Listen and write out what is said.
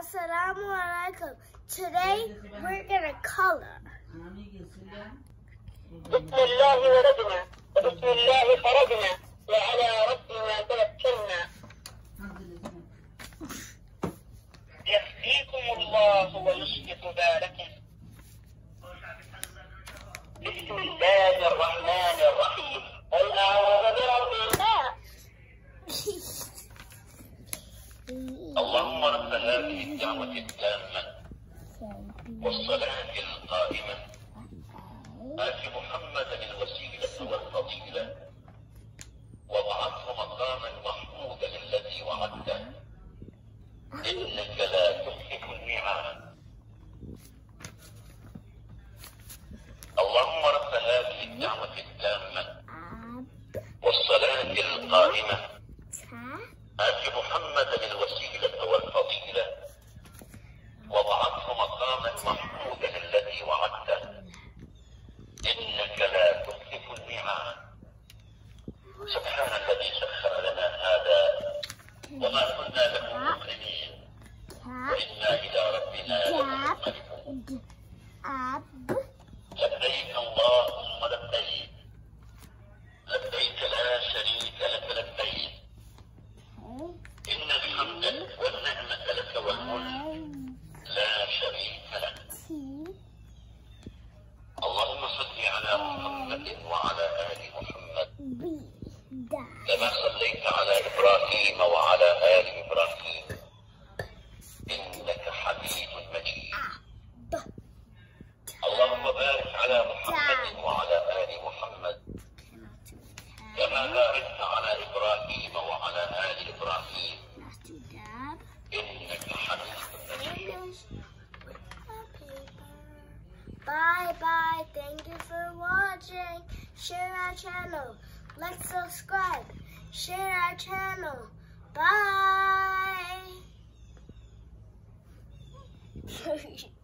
Assalamu alaikum. Today we're gonna color. بسم الله ولدنا وبسم الله خرجنا وعلى ربنا توكلنا. يهديكم الله ويصلح بالكم. بسم الله الرحمن الرحيم. قل أعوذ برب الناس. اللهم رب هذه الدعوة التامة والصلاة القائمة آت محمدا الوسيلة والفضيلة وابعثه مقاما محمودا الذي وعدته إنك لا تخلف الميعاد. اللهم رب هذه الدعوة التامة والصلاة القائمة آت محمدا الوسيلة والفضيلة وابعثه مقاما محمودا الذي وعدته إنك لا تخلف الميعاد. سبحان الذي سخر لنا هذا وما كنا له مقرنين وإنا إلى ربنا لمنقلبون. لبيك اللهم لبيك لبيك لا شريك لك لبيك إن الحمد والنعمة لك والملك لا شريك لك. اللهم صل على محمد وعلى آل محمد كما صليت على إبراهيم وعلى آل إبراهيم إنك حميد مجيد. اللهم بارك على محمد وعلى آل محمد كما باركت على إبراهيم وعلى آل إبراهيم إنك حميد مجيد. Bye bye. Thank you for watching. Share our channel. Like, subscribe. Share our channel. Bye.